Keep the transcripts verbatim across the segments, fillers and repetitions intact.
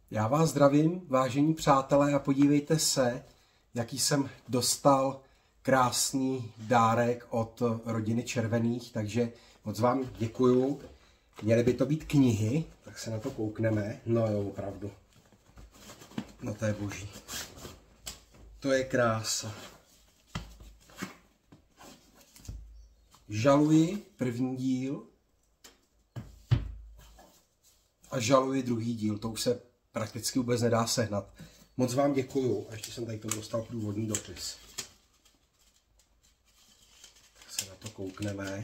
Já vás zdravím, vážení přátelé, a podívejte se, jaký jsem dostal krásný dárek od rodiny Červených, takže moc vám děkuju. Měly by to být knihy, tak se na to koukneme. No jo, opravdu. No to je boží. To je krása. Žaluji první díl a žaluji druhý díl. To už se prakticky vůbec nedá sehnat. Moc vám děkuju. A ještě jsem tady tomu dostal průvodní dopis. Tak se na to koukneme.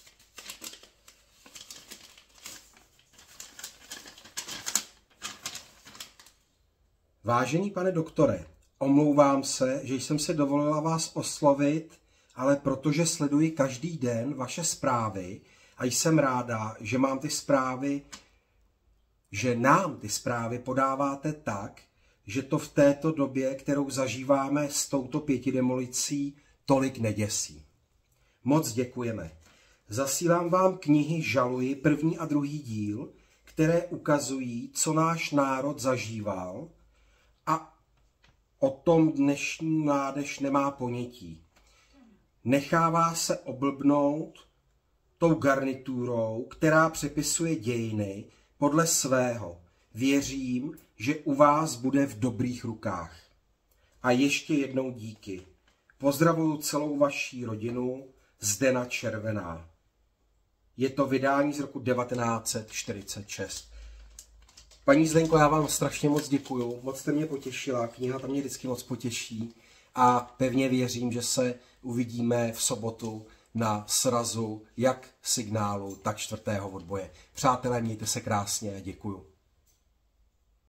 Vážený pane doktore, omlouvám se, že jsem se dovolila vás oslovit, ale protože sleduji každý den vaše zprávy a jsem ráda, že mám ty zprávy, že nám ty zprávy podáváte tak, že to v této době, kterou zažíváme s touto pětidemolicí, tolik neděsí. Moc děkujeme. Zasílám vám knihy Žaluji, první a druhý díl, které ukazují, co náš národ zažíval, a o tom dnešní mládež nemá ponětí. Nechává se oblbnout tou garniturou, která přepisuje dějiny podle svého. Věřím, že u vás bude v dobrých rukách. A ještě jednou díky. Pozdravuju celou vaší rodinu, Zdena Červená. Je to vydání z roku devatenáct set čtyřicet šest. Paní Zdenko, já vám strašně moc děkuju, moc jste mě potěšila, kniha tam mě vždycky moc potěší a pevně věřím, že se uvidíme v sobotu na srazu jak signálu, tak čtvrtého odboje. Přátelé, mějte se krásně, děkuju.